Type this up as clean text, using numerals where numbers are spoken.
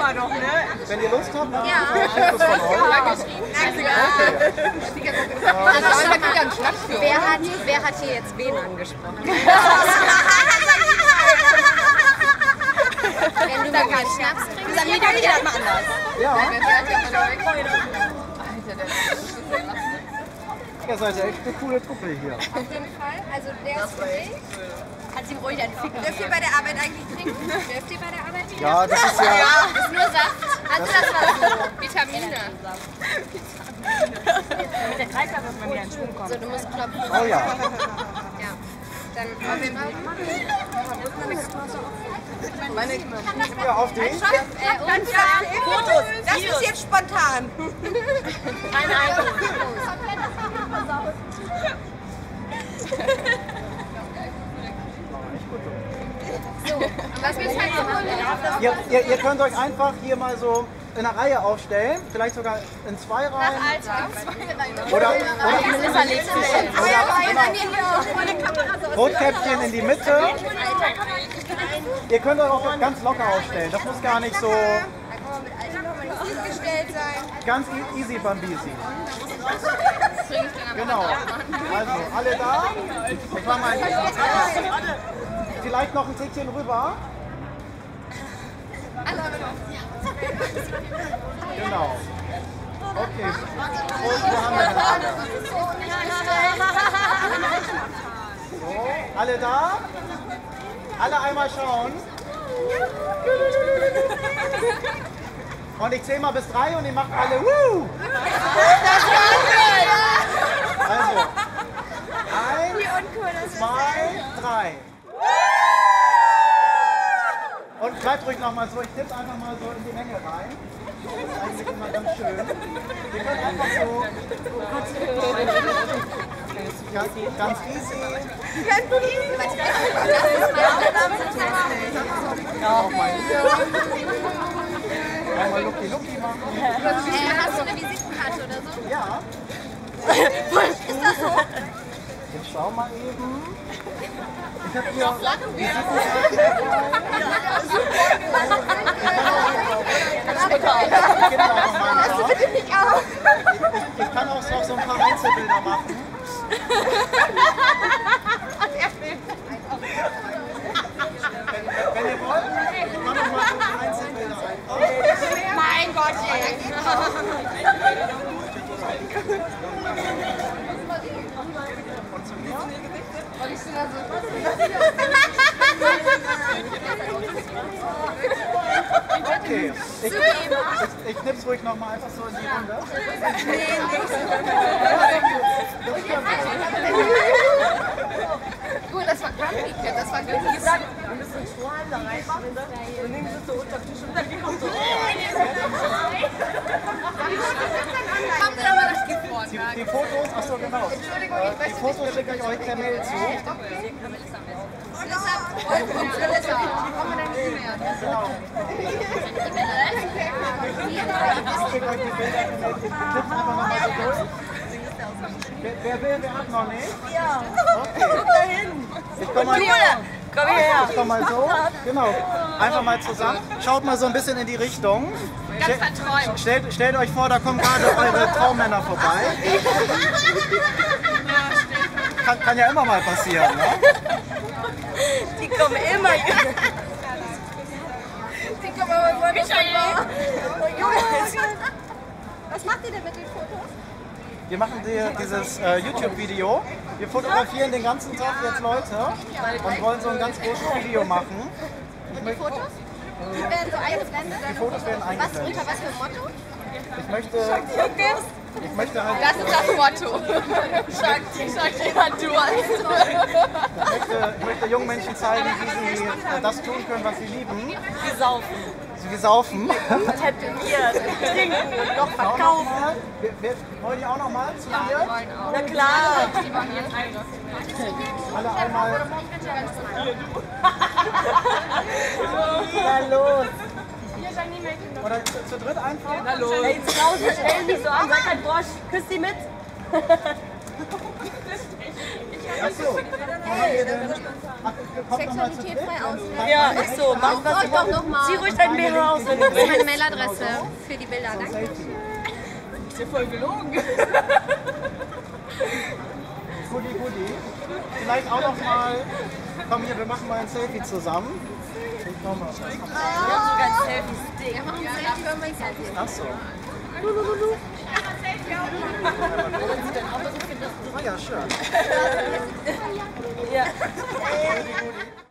wir doch, ne? Wenn ihr Lust habt, dann Ja. kriegt ihr das von euch. Wer hat hier jetzt wen angesprochen? Wenn du da keinen Schnaps trinkst, Dann jeder das mal anders. Ja. Ihr seid ja echt eine coole Truppe hier. auf jeden Fall. Also der ist für dich. Kannst ihm ruhig einen Fick. Dürft ihr bei der Arbeit eigentlich trinken? Dürft ihr bei der Arbeit trinken? Ja, das ist ja... Das ist nur Saft. Also das war so. Vitamine. Mit der Kreislauf muss man wieder in Schwung kommen. So, du musst klopfen. Oh ja. Ja. Dann auf jeden Fall. Ja, auf dich. Fotos. Das ist jetzt spontan. Keine Ahnung. So, was wir jetzt halt so holen. Ihr könnt euch einfach hier mal so in einer Reihe aufstellen, vielleicht sogar in 2 Reihen. Oder Rotkäppchen in die Mitte. Ihr könnt euch auch ganz locker aufstellen. Das muss gar nicht so ganz easy bambisi. Genau. Also alle da. Ich mach mal vielleicht noch ein Tickchen rüber. Genau. Okay. Und wo haben wir das? So, alle da? Alle einmal schauen. Und ich zähle mal bis 3 und ihr macht alle Woo! Also, 1, 2, 3. Und bleibt ruhig nochmal so, ich tippe einfach mal so in die Menge rein. Das ist eigentlich immer ganz schön. Ihr könnt einfach so ganz easy. Einmal Lucky machen. Hast du eine Visitenkarte oder so? Ja. Ist das so? Jetzt schau mal eben. Ich habe hier Visitenkarten dabei. Ich kann auch noch so ein paar Einzelbilder machen. Wenn ihr wollt, ich kann noch mal so ein paar Einzelbilder einbauen. Mein Gott, ey. Und zu mir? Okay, ich knipp's ruhig noch mal einfach so in die Runde. Gut, das war Grumpy Kid, das war gut. Wir müssen Strohhalm da reinmachen. Und nehmen sie so unter den Tisch und dann kommt so. Haben Sie da mal das Gift vor? Die Fotos, achso genau. Die Fotos schicke ich euch per Mail zu. Genau. Ich schicke euch die Bilder per Mail. Tippt einfach nochmal so durch. Wer will, wer hat noch nicht? Ja. Okay. Ich komme mal, Komm her. ich komm mal so. Genau. Einfach mal zusammen. Schaut mal so ein bisschen in die Richtung. Ganz verträumt. Stellt euch vor, da kommen gerade eure Traummänner vorbei. Kann ja immer mal passieren, ne? Die kommen immer hier. Die kommen aber wohl nicht Was macht ihr denn mit den Fotos? Wir machen dieses YouTube-Video. Wir fotografieren den ganzen Tag jetzt Leute und wollen so ein ganz großes Video machen. Die Fotos? Die werden so eingeblendet? Die Fotos werden eingeblendet. Unter was für ein Motto? Ich möchte halt... Das ist das Motto. Ich möchte jungen Menschen zeigen, wie sie das tun können, was sie lieben. Wir saufen. Wir saufen. Tätowieren, trinken und noch verkaufen. Wollen die auch noch mal zu mir? Na klar. Alle einmal. Na los. Oder zu dritt einfach? Na los. Ey, Klausen, stell dich so an, sag halt, boah, küss die mit. Achso. Wo haben wir denn? Sexualität frei auswählen. Ja, ist so. Mach das Frag doch noch mal. Zieh ruhig dein BH aus, wenn du Das ist meine willst. Mailadresse für die Bilder. Danke. Ist ja voll gelogen. Goodie. Vielleicht auch noch mal. Komm hier, wir machen mal ein Selfie zusammen. Ich komm mal. Wir haben sogar ein Selfie-Stick. Wir machen ein Selfie über mein Selfie. Ach so. Ah ja, schön. Ja. Goodie.